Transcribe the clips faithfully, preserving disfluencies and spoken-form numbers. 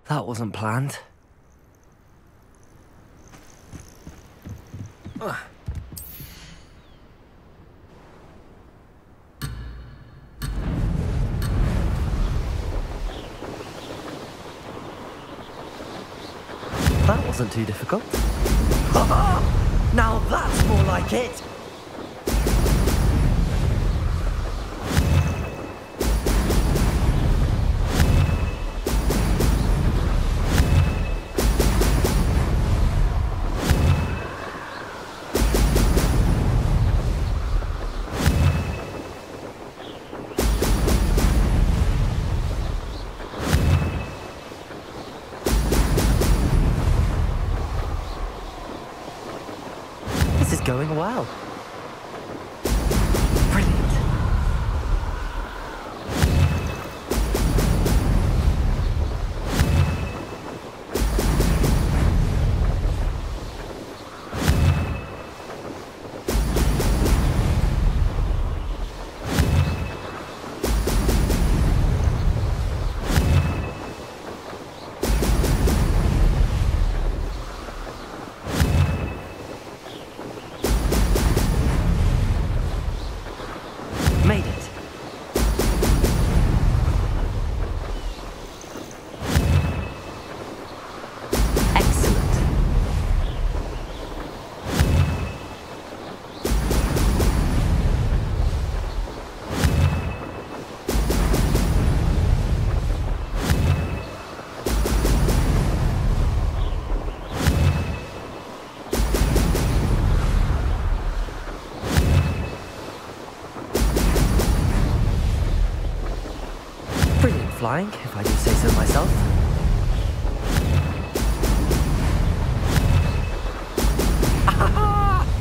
That wasn't planned. Ugh. That wasn't too difficult. Now that's more like it! This is going well. Brilliant. Made it. Excellent. Brilliant flying, if I do say so myself. Ah!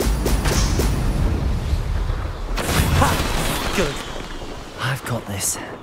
Ha! Good. I've got this.